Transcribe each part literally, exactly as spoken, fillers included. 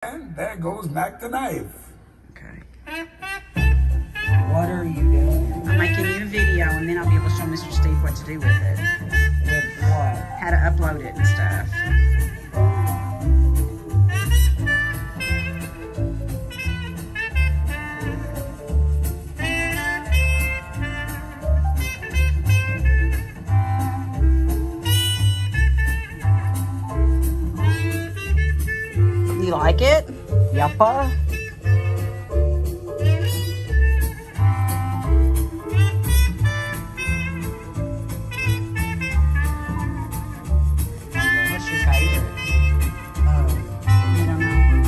And there goes Mac the knife. Okay. What are you doing? I'm making you a video, and then I'll be able to show Mister Steve what to do with it. With what? How to upload it and stuff. You like it? Yuppa. What's your favorite? Um, I don't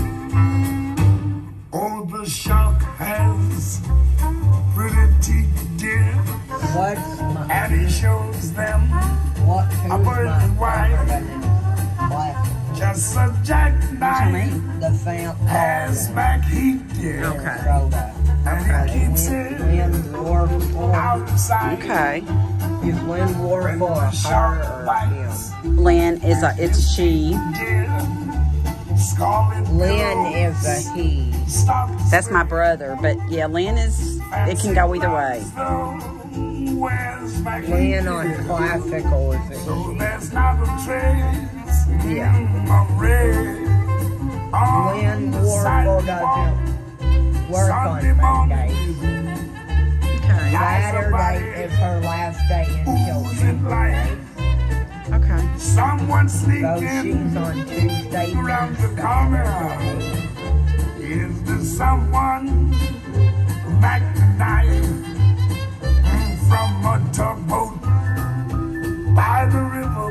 know. Oh, the shark has pretty teeth, dear. what's my And he shows them what? a Who's bird my and white. favorite? What? Just a jackknife What you mean? The fam. has Mac Heat, dear. Okay. Soda. And he keeps Win, it win war for. outside. Okay. You win war When for the her shark or him. bites, Lynn is a, it's a she. dear. Scarlet Lynn is a billows he. stop That's my brother, but yeah, Lynn is, it can go either way. Where's Mac Lynn Heat, on dear? classical is a So he. there's not a trace Yeah. of red on Lynn the Warfel sidewalk. doesn't work on Sunday Monday. Okay. Saturday is her last day until Oozing light. Tuesday. Okay. Someone So sneaking she's on Tuesday around through the corner. Saturday. Is there someone Mac the knife from a tugboat by the river?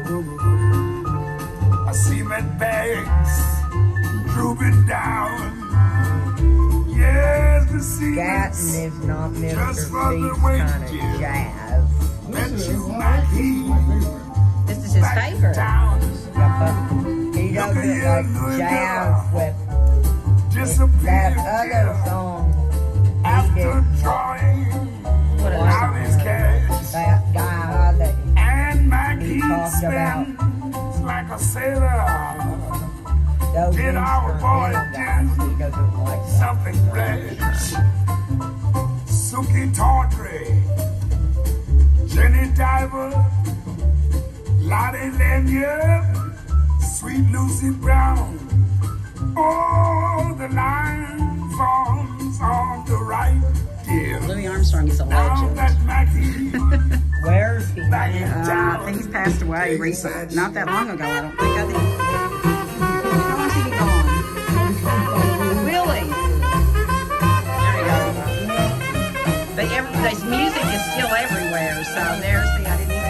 A cement bags drooping down. Yes, the sea Gatton is not Mister Just for the Steve's way kind of you jazz. that you Mac Heat This is his back favorite. down. Yuppa. He doesn't like jazz with Disappeared that other song he after did. drawing What out else? his cash. That guy that And Mac He Heat talked about- spends like a sailor. those Did our boy instrumental guys, he doesn't like that. Something fresh. Suki Tawdry, Jenny Diver, Lottie Lanyard, Sweet Lucy Brown. Oh, the line forms on the right, dear. Louis Armstrong is a Now legend. that Mac Heat Where's he? back in Uh, I town. think he's passed away recently. Not that long ago, I don't think. I think. How long has he been gone? Really? There you go. But every, this music is still everywhere, so there's the, I didn't